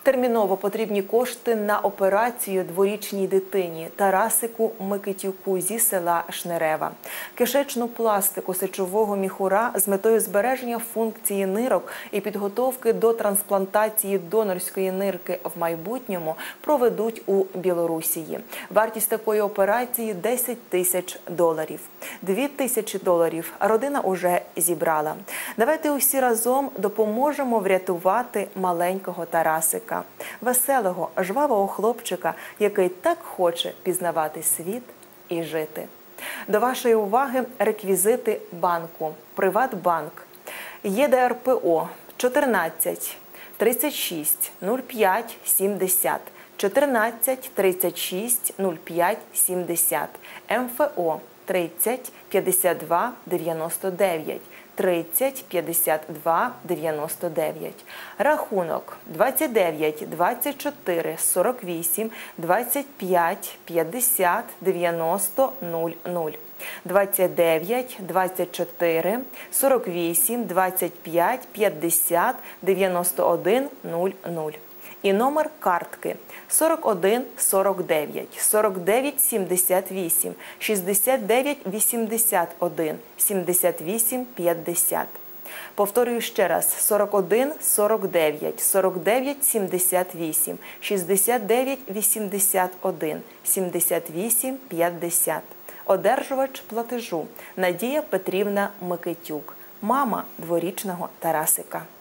Терміново потрібні кошти на операцію дворічній дитині Тарасику Микитюку зі села Шнерева. Кишечну пластику сечового міхура з метою збереження функції нирок і підготовки до трансплантації донорської нирки в майбутньому проведуть у Білорусії. Вартість такої операції – $10 тисяч. $2 тисячі родина уже зібрала. Давайте усі разом допоможемо врятувати маленького Тарасика. Веселого, жвавого хлопчика, який так хоче пізнавати світ і жити. До вашої уваги реквізити банку «Приватбанк». ЄДРПО 14 36 05 70, 14 36 05 70, МФО 30 52 99, 30 52 99. Рахунок 29 24 48 25 50 90 00. 29 24 48 25 50 91 00. І номер картки 41 49 49 78 69 81 78 50. Повторюю ще раз: 41 49 49 78 69 81 78 50. Одержувач платежу – Надія Петрівна Микитюк, мама дворічного Тарасика.